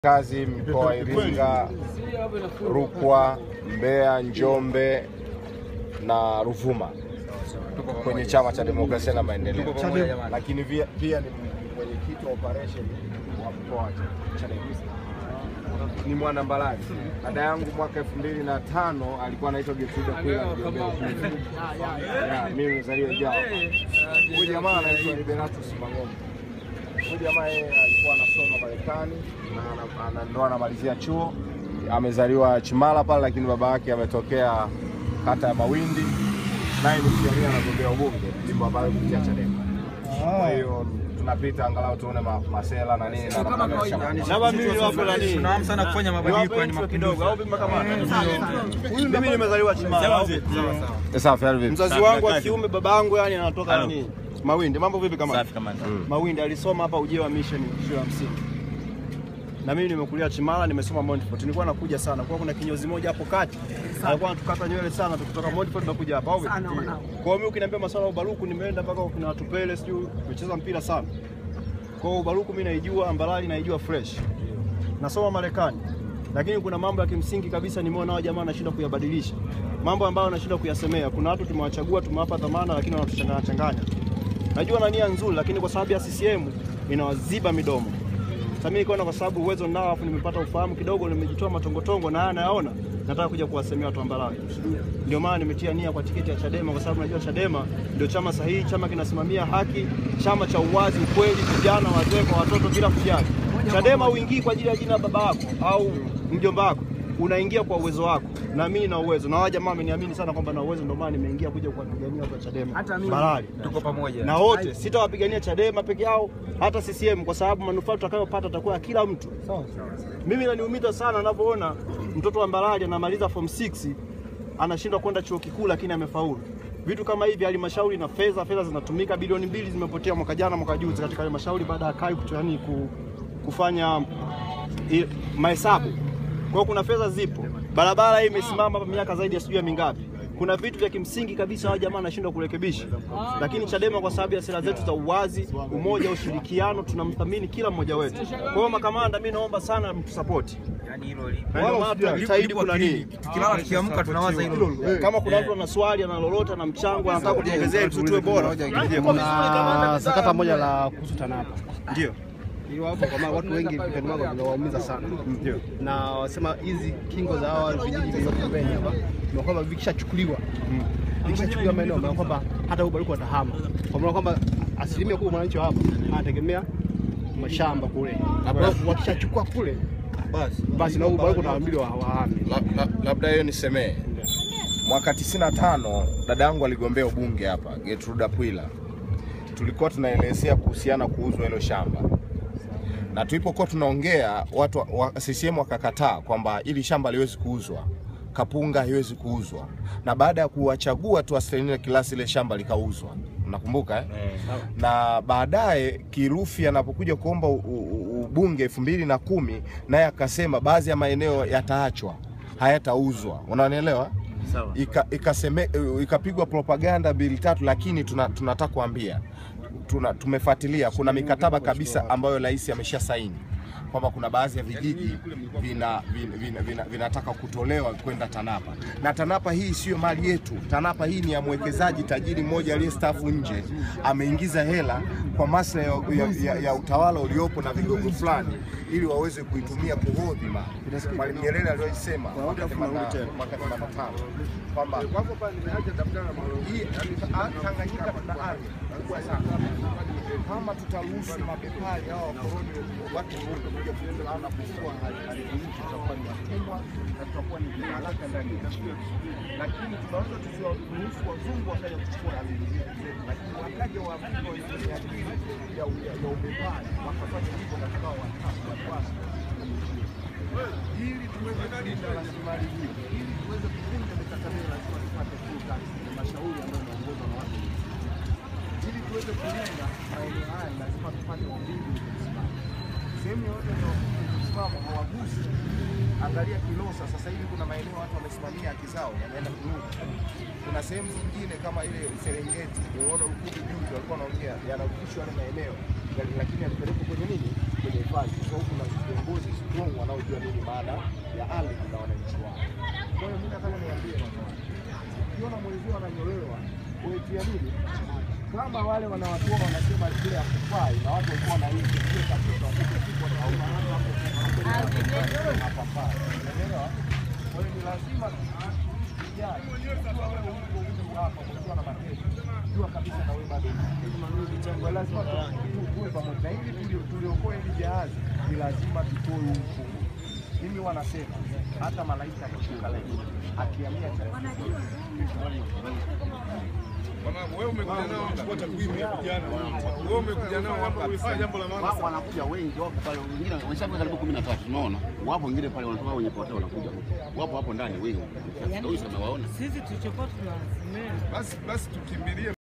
Kazi mkoa wa Iringa, Rukwa, Mbeya, Njombe na Ruvuma kwenye Chama cha Demokrasia na Maendeleo. Lakini pia ni mwenyekiti wa operation wa mkoa wa Chadema. Ni mwana Mbalali. Dada yangu mwaka 2005 alikuwa anaitwa Getruda Kwila. Mimi mzaliwa Jao. Huyu jamaa anaitwa Liberatus Mang'ombe. Huyu jamaa alikuwa anasoma Marekani na ndo anamalizia chuo. Amezaliwa Chimala pale, lakini baba yake ametokea kata ya Mawindi. Naye ni mjamii anagombea ubunge ndipo ambaye kupitia Chadema. Kwa hiyo tunapita angalau tuone masela na nini na labda mimi wapo la nini tunaam sana kufanya mabadiliko ni kidogo au vipi kama mimi nimezaliwa Chimala. Sawa. Mzazi wangu wa kiume babangu yani anatoka nini Mawindi. Mambo vipi kama safi kama Mawindi alisoma hapa Ujewa Mission shule ya msingi. Na mimi nimekulia Chimala, nimesoma Montfort. Nilikuwa nakuja sana. Kwa kuna kinyozi moja hapo kati. Alikuwa anatukata nywele sana tukitoka Montfort tunakuja hapa. Kwa mimi ukiniambia masuala ya Ubaruku nimeenda mpaka kuna watu Pele sijui kucheza mpira sana. Kwa Ubaruku mimi naijua, Mbalali naijua fresh. Nasoma Marekani. Lakini kuna mambo ya kimsingi kabisa nimeona hao jamaa wanashinda kuyabadilisha. Mambo ambayo wanashinda kuyasemea. Kuna watu tumewachagua, tumewapa dhamana lakini wanatuchanganya. Najua na nia nzuri lakini kwa sababu ya CCM inawaziba midomo. Sasa mimi nikaona kwa sababu uwezo nao afu nimepata ufahamu kidogo, nimejitoa matongotongo na haya nayaona, nataka kuja kuwasemea watu wa Mbalali. Ndio maana nimetia nia kwa tiketi ya Chadema kwa sababu najua Chadema ndio chama sahihi, chama kinasimamia haki, chama cha uwazi, ukweli, vijana, wazee kwa watoto bila kujali. Chadema uingii kwa ajili ya jina baba yako au mjomba wako, unaingia kwa uwezo wako. Na mimi na uwezo. Na wao jamaa wameniamini sana kwamba na uwezo, ndio maana nimeingia kuja kuwapigania watu wa Chadema. Hata mimi Mbalali tuko pamoja. Na wote sitawapigania Chadema peke yao, hata CCM kwa sababu manufaa tutakayopata takuwa kila mtu. Sawa. Mimi inaniumiza sana ninapoona mtoto wa Mbalali anamaliza form 6 anashindwa kwenda chuo kikuu lakini amefaulu. Vitu kama hivi halmashauri na fedha zinatumika, bilioni 2 zimepotea mwaka jana mwaka juzi katika halmashauri baada ya kai kufanya mahesabu. Kwa kuna fedha zipo. Barabara hii imesimama hapa miaka zaidi ya sijui mingapi. Kuna vitu vya kimsingi kabisa hao jamaa wanashindwa kurekebisha. Lakini Chadema kwa sababu ya sera zetu za uwazi, umoja, ushirikiano, tunamthamini kila mmoja wetu. Kwa hiyo makamanda mimi naomba sana mtusupport. Yaani hilo lipo. Wao tunajitahidi kuna nini? Tukilala tukiamka tunawaza hilo. Kama kuna mtu ana swali, ana lolote, ana mchango, anataka kutuongezea ili tuwe bora. Kuna sakata moja la kuhusu TANAPA. Ndio. Hiyo hapo kwa maana watu wengi vipindi wao vinawaumiza sana. Ndio. Na wasema hizi kingo za hao vijiji vya pembeni hapa ni kwamba vikishachukuliwa vikishachukuliwa maeneo na kwamba hata Ubaruku watahama. Kwa maana kwamba asilimia kubwa mwananchi hapa anategemea mashamba kule. Wakishachukua kule basi na Ubaruku naambiwa wahame. Labda hiyo nisemee. Mwaka 95 dadangu aligombea ubunge hapa, Getruda Kwila. Tulikuwa tunaelezea kuhusiana kuuzwa hilo shamba. Na tulipokuwa tunaongea watu wa CCM wakakataa kwamba ili shamba haliwezi kuuzwa. Kapunga haiwezi kuuzwa. Na baada ya kuwachagua tu asilimia kilasi ile shamba likauzwa. Unakumbuka Na baadaye Kirufi anapokuja kuomba ubunge 2010 naye akasema baadhi ya maeneo yataachwa, hayatauzwa. Unanielewa? Sawa. Ikapigwa propaganda 2-3 lakini tunataka kuambia tumefuatilia kuna mikataba kabisa ambayo rais amesha saini kwamba kuna baadhi ya vijiji vinataka kutolewa kwenda TANAPA. Na TANAPA hii sio mali yetu. TANAPA hii ni ya mwekezaji tajiri mmoja aliyestaafu nje, ameingiza hela kwa maslahi ya utawala uliopo na vigogo fulani ili waweze kuitumia kuhodhi mali. Mwalimu Nyerere aliyosema mwaka 85 kwamba wapo pale nimeacha daftari la mali hii Tanganyika na ardhi kubwa sana. Kama tutaruhusu mabepari hao wakoroni watu wote kuja kuendelea na kufua hali hii tutakuwa ni watumwa na tutakuwa ni haraka ndani ya nchi. Lakini tunaweza tusiwaruhusu wazungu wakaja kuchukua hali hii. Lakini wakaje wa Afrika ya ubepari wakafanya hivyo na tukao watatu. Ili tuweze kulinda rasilimali hii, ili tuweze kulinda mikataba lazima tupate fursa na mashauri ambayo yanaongozwa na watu. Ili tuweze kulinda maeneo haya lazima tupate ulinzi wa kusimama. Sehemu yote ya kusimama hawagusi. Angalia Kilosa sasa hivi kuna maeneo watu wamesimamia haki zao wanaenda kurudi. Kuna sehemu nyingine kama ile Serengeti, unaona Rukubi juzi walikuwa wanaongea yanarudishwa yale maeneo lakini yanapelekwa kwenye nini? Kwenye hifadhi. Kwa sababu kuna viongozi strong wanaojua nini maana ya ardhi na wananchi wao. Kwa hiyo mimi nataka niwaambie ukiona mwenzio ananyolewa wewe nini? Kama wale wanawatoa wanasema kile hakufai na watu walikuwa na hii kile kabisa wakipigwa na maana hapo hapa. Unaelewa? Kwa hiyo ni lazima hapa na mateso. Jua kabisa na wewe bado ni lazima tuwe pamoja. Ili tuliokoe hili jahazi ni lazima tutoe huko. Mimi wanasema hata malaika akishuka leo akiamia wewe umekuja nao kuchukua takwimu ya vijana. Wewe umekuja nao hapa kufanya jambo la maana. Wanakuja wengi wapo pale, wengine wameshafika karibu 13 tunaona. Wapo wengine pale wanatoka wenye potea wanakuja huko. Wapo hapo ndani wengi. Ndio hizo tunawaona. Sisi tulichokuwa tunawasemea Basi tukimbilie